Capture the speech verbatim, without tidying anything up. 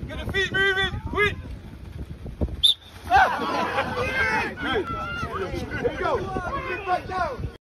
Get the feet moving, quick. Good. Here we go. Get back down.